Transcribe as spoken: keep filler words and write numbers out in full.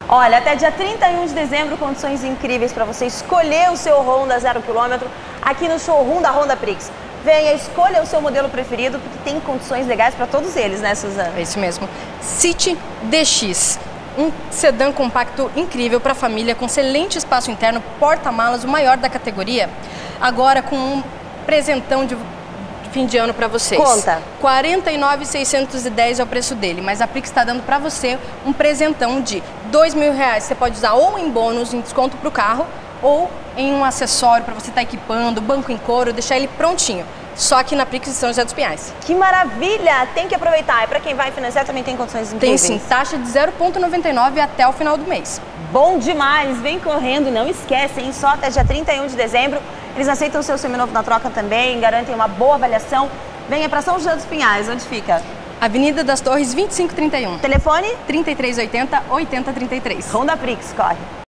Olha, até dia trinta e um de dezembro, condições incríveis para você escolher o seu Honda zero quilômetro aqui no showroom da Honda Prix. Venha, escolha o seu modelo preferido, porque tem condições legais para todos eles, né, Suzana? É isso mesmo. City D X, um sedã compacto incrível para a família, com excelente espaço interno, porta-malas, o maior da categoria. Agora com um presentão de fim de ano para vocês. Conta. quarenta e nove mil seiscentos e dez é o preço dele, mas a Prix está dando para você um presentão de dois mil reais. Você pode usar ou em bônus, em desconto para o carro, ou em um acessório para você estar tá equipando, banco em couro, deixar ele prontinho. Só aqui na Prix de São José dos Pinhais. Que maravilha! Tem que aproveitar. E para quem vai financiar também tem condições incríveis. Tem sim, taxa de zero vírgula noventa e nove até o final do mês. Bom demais! Vem correndo, não esquece, hein? Só até dia trinta e um de dezembro. Eles aceitam o seu seminovo na troca também, garantem uma boa avaliação. Venha para São José dos Pinhais, onde fica? Avenida das Torres, vinte e cinco trinta e um. Telefone? trinta e três oitenta, oitenta trinta e três. Honda Prix, corre!